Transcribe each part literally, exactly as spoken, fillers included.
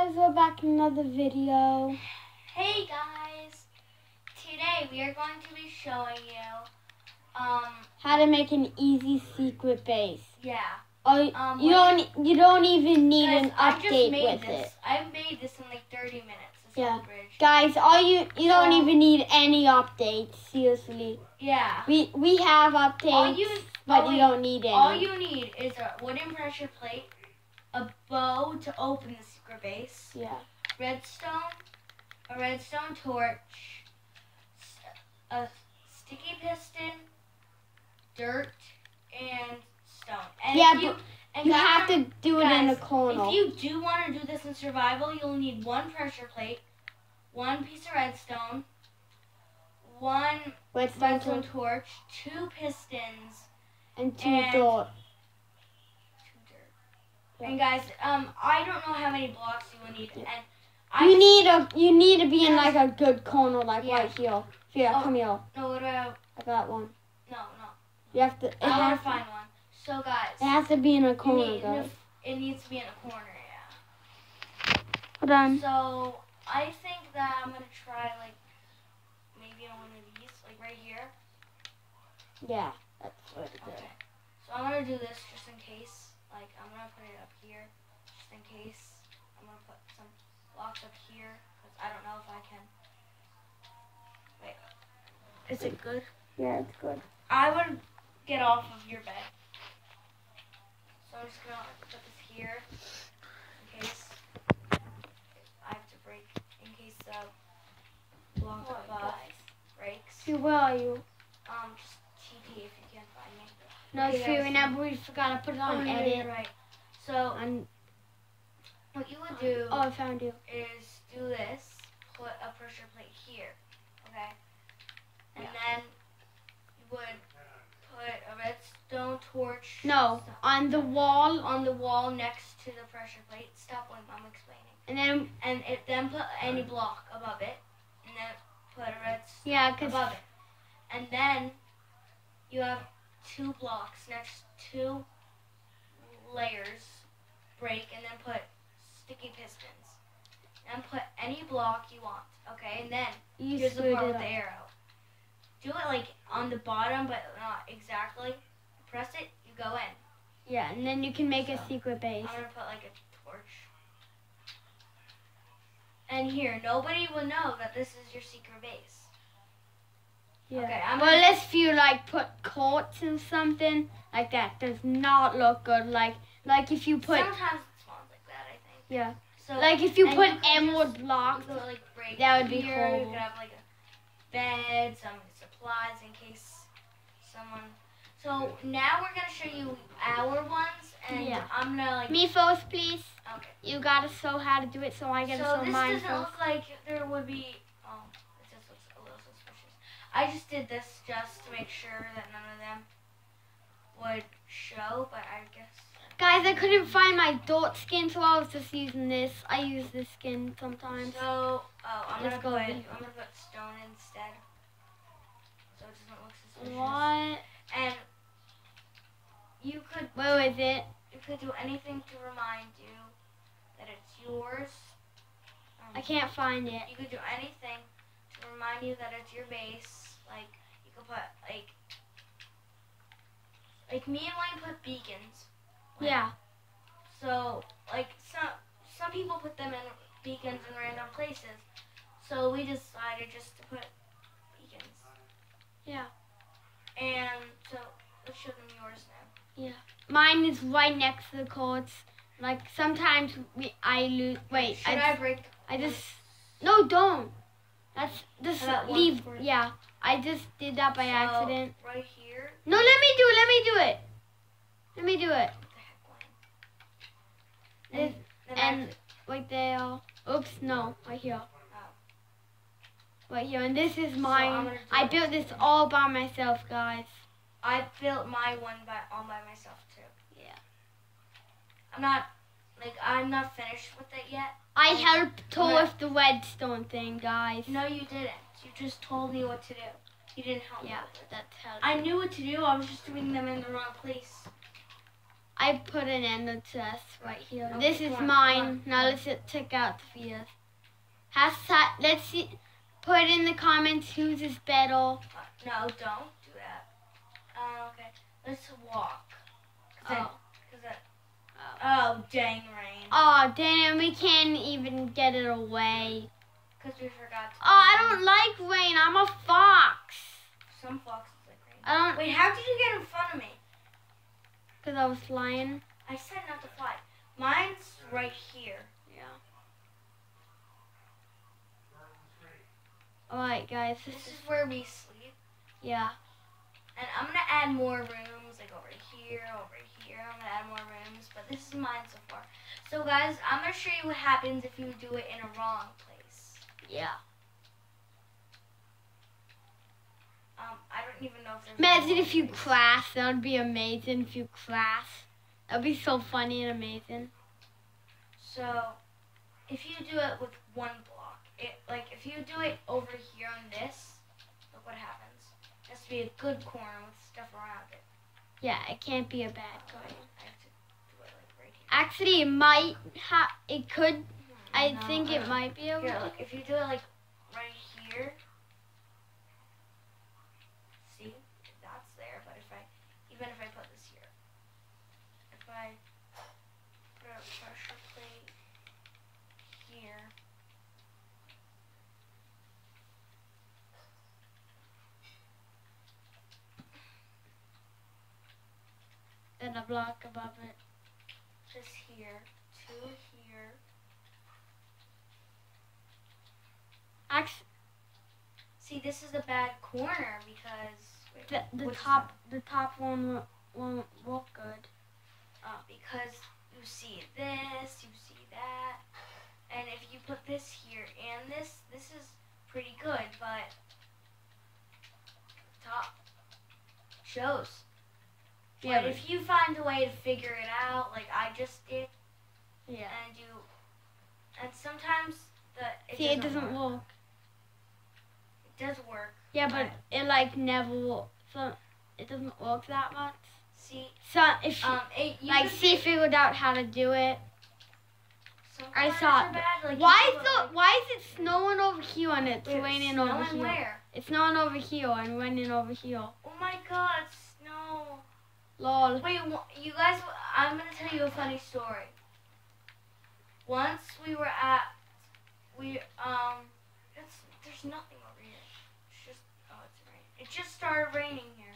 guys, we're back in another video. Hey guys, today we are going to be showing you um How to make an easy secret base. yeah. Oh, Um, you what don't you don't even need guys, an I just update made with this. it. I made this in like thirty minutes. This Yeah. whole bridge. Guys, all you you don't So- even need any updates, seriously. Yeah. We we have updates, All you but oh, you wait. don't need any. All you need is a wooden pressure plate, a bow to open the secret base, Yeah. redstone, a redstone torch, s- a sticky piston, dirt, and stone. And Yeah, if you, but and You guys, have to do it in a guys, corner. If you do want to do this in survival, you'll need one pressure plate, one piece of redstone, one Redstone redstone torch torch, two pistons, and two and- dirt. two dirt. Yeah. And guys, um, I don't know how many blocks you will need, Yeah. and I You just- need a you need to be in like a good corner, like Yeah. right here. Here, Oh. come here. no, what about, I got one. no, no. You have to. It I want has to find one. So guys, It has to be in a you corner, need- guys. it needs to be in a corner, yeah. Hold on. So I think that I'm gonna try like maybe on one of these, like right here. Yeah, that's what it is. Okay. So I'm gonna do this just in case. Like I'm gonna put it up here, just in case. I'm gonna put some blocks up here because I don't know if I can. Wait, is it good? Yeah, it's good. I would get off of your bed. So I'm just gonna put this here in case I have to break, in case the block What, above guys? breaks. See, where are you? Um, just T P if you can't find me. No, Okay, see, guys. remember we forgot to put it on Oh, yeah, edit. you're right. So On, what you would do oh, I found you. is do this, put a pressure plate here, okay? And Yeah. then you would put a redstone torch. No, Stop. on the wall, on the wall next to the pressure plate. Stop when I'm explaining. and then And it, then put any block above it, and then put a redstone yeah, cause above it. And then you have two blocks next two layers, break, and then put sticky pistons. And put any block you want, okay? And then you here's the screwed part it with up. the arrow. Do it like on the bottom, but not exactly. Press it, you go in. Yeah, and then you can make a So, secret base. I'm gonna put like a torch. And here, nobody will know that this is your secret base. Yeah. Okay, I'm well, gonna- unless if you like put quartz in something like that, does not look good. Like like if you put Sometimes it spawns like that, I think. yeah, So like if you and put could emerald just- blocks. You could like break That would be here. horrible. You could have like a bed, some supplies in case someone. So now we're gonna show you our ones, and Yeah. I'm gonna like. Me first, please. Okay. You gotta show how to do it, so I gotta So show this mine doesn't first. look like there would be. Oh, it just looks a little suspicious. I just did this just to make sure that none of them would show, but I guess. Guys, I couldn't find my dirt skin, so I was just using this. I use this skin sometimes. So, oh, I'm Let's gonna go put. with- I'm gonna put stone instead, so it doesn't look suspicious. What? And you could Where is it? you could do anything to remind you that it's yours. Um, I can't find it. You could do anything to remind you that it's your base. Like you could put like like me and Wayne put beacons. Yeah. So like some some people put them in beacons in random places. So we decided just to put beacons. Yeah. And so let's show them yours now. Mine is right next to the cords. Like sometimes we, I lose. Wait, Should I, I, break? I just no, don't. That's just How about one leave. for- Yeah, I just did that by So, accident. Right here. No, let me do it. Let me do it. Let me do it. What the heck, Wayne? This, Then and I- right there. Oops, no, right here. Oh. Right here, and this is I'm mine. gonna do I it. built this all by myself, guys. I built my one by all by myself too. Yeah. I'm not like I'm not finished with it yet. I I'm- helped her I'm not- with the redstone thing, guys. No, you didn't. You just told me what to do. You didn't help Yeah, me with it. that's how. I knew what to do. I was just doing them in the wrong place. I put an ender chest right here. Okay, This is come on, mine. come on. Now let's check out the videos. Hashtag, let's see. Put in the comments whose is better. Uh, no, don't do that. Uh, okay, let's walk. Cause Oh. I, cause I, oh, dang rain. Oh, damn, we can't even get it away. Because we forgot to. Oh, I don't like rain. I'm a fox. Some foxes like rain. I don't, Wait, how did you get in front of me? because I was flying. I said not to fly. Mine's right here. Yeah. Alright, guys. This, This is, is where we sleep. yeah. And I'm going to add more rooms, like over here, over here. I'm going to add more rooms, but this is mine so far. So, guys, I'm going to show you what happens if you do it in a wrong place. Yeah. Um, I don't even know if there's... a Imagine wrong if you place. crash. That would be amazing if you crash. That would be so funny and amazing. So, if you do it with one block, it like if you do it over here on this, look what happens. It has to be a good corner with stuff around it. Yeah, it can't be a bad So, guy. I have to do it like right here. Actually, it might have. It could. I No, think I it don't- might be able Here, to. look, if you do it like right here, see, that's there. But if I, even if I put this here, if I put a pressure plate here, Then a block above it. just here, two here. Actually, See, this is a bad corner because wait, the, the what's top the top one won't, won't look good. that? Uh, because you see this, you see that, and if you put this here and this, this is pretty good, but top shows. Yeah, But if you find a way to figure it out, like I just did, yeah. and you, and sometimes the it See, doesn't, it doesn't work. work. It does work. Yeah, but it like never works. So it doesn't work that much. See, So if you, um, it you like could she figured out how to do it. some I corners saw are it. bad, like, Why you is do it, the like- why is it snowing over here and it's Wait, it's raining over snowing here? where? It's snowing over here and raining over here. Oh my God, snow. Lol. Wait, wh- you guys, I'm gonna tell you a funny story. Once we were at, we, um, it's, there's nothing over here. It's just, oh, it's raining. It just started raining here.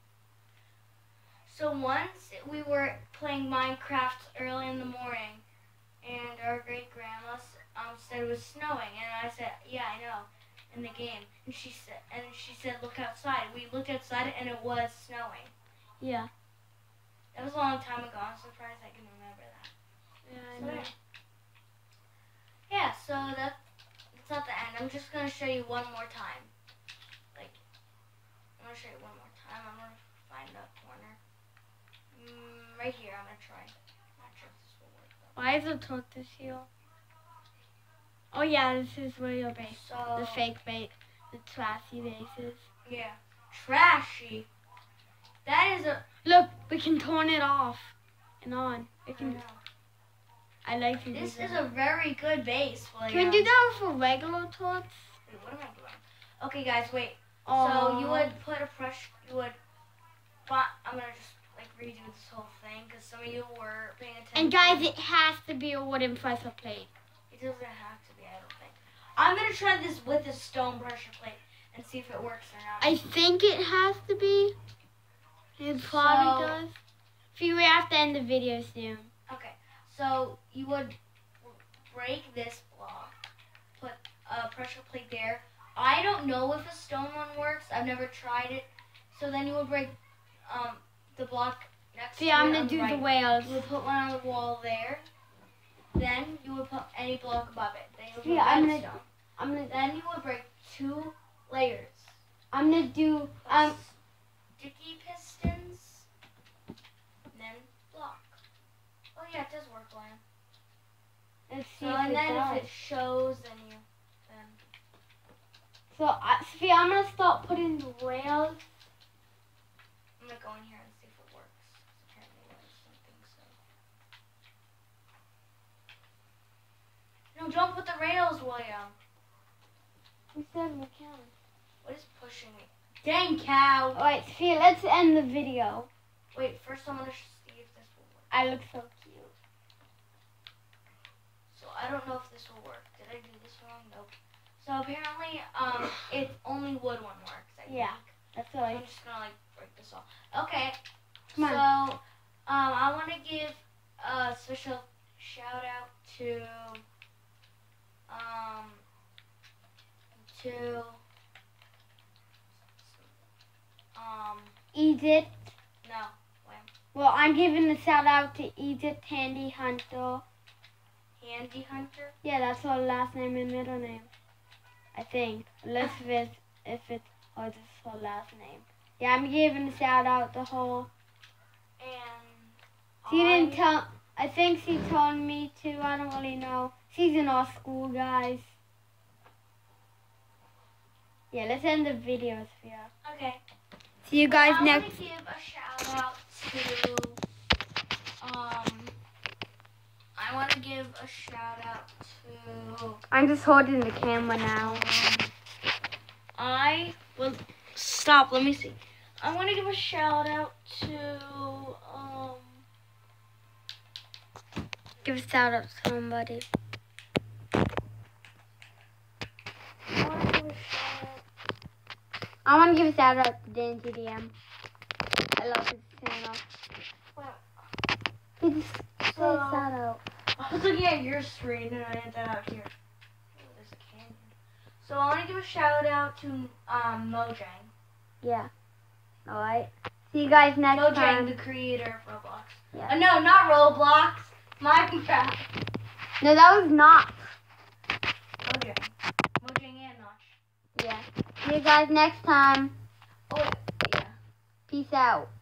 So once we were playing Minecraft early in the morning, and our great grandma um said it was snowing, and I said, yeah, I know, in the game. And she said, and she said, look outside. We looked outside, and it was snowing. Yeah. That was a long time ago. I'm surprised I can remember that. Yeah, I So, know. yeah. Yeah, so that, that's not the end. I'm just going to show you one more time. Like, I'm going to show you one more time. I'm going to find that corner. Mm, right here, I'm going to try. I'm not sure if this will work, though. Why is the tortoise here? Oh yeah, this is where your base. So, The fake bait. The trashy bases. yeah. Trashy. That is a... Look, we can turn it off and on. We I can. know. I like to do This that. is a very good base. Like, Can we do that for regular torts? Wait, what am I doing? Okay, guys, wait. Oh. So you would put a pressure, you would, but I'm gonna just like redo this whole thing because some of you were paying attention. And guys, it has to be a wooden pressure plate. it doesn't have to be, I don't think. I'm gonna try this with a stone pressure plate and see if it works or not. I think it has to be. It probably So- does. See, we have to end the video soon. Okay, so you would break this block, put a pressure plate there. I don't know if a stone one works. I've never tried it. So then you would break um, the block next See, to I'm it gonna on do right. the whales. You would put one on the wall there. Then you would put any block above it. Then you would put Yeah, I'm gonna- redstone. I'm gonna. Then you would break two layers. I'm gonna do. Um. Sticky pistons. And then block. Oh yeah, it does work, Lion. Let's see So if and it then does. if it shows, then you then. So, uh, Sophia, I'm gonna start putting the rails. I'm gonna go in here and see if it works. Apparently there's something so. don't put the rails, William. We said we can. What is pushing me? Dang cow. Alright, Sophia, let's end the video. Wait, first I want to see if this will work. I look so cute. So I don't know if this will work. Did I do this wrong? Nope. So apparently, um, it's only wood one works. I Yeah, think. that's all I'm right. just gonna like break this off. Okay. Come on. So, um, I want to give a special shout out to, um, to, um, Edith. no, wait, Well, I'm giving a shout out to Edith Handy Hunter. Handy Hunter. Yeah, that's her last name and middle name. I think. Unless if it's, if it's or just her last name. Yeah, I'm giving a shout out to her. And She I, didn't tell. I think she told me to. I don't really know. She's in our school, guys. Yeah, let's end the video, Sophia. Okay. See you guys I next. want to give a shout out to, um, I want to give a shout out to, I'm just holding the camera now. um, I will, stop, let me see. I want to give a shout out to, um, Give a shout out to somebody. I want to give a shout out. I want to give a shout out to Dan T D M. I love his channel. Wow. He just say So- a shout out. I was looking at your screen and I had that out here. Oh, there's a canyon. So I want to give a shout out to um, Mojang. Yeah. Alright. See you guys next Mojang, time. the creator of Roblox. Yeah. Uh, no, not Roblox. Minecraft. No, that was not. Mojang. Mojang and Notch. Yeah. See you guys next time. Oh, yeah. Peace out.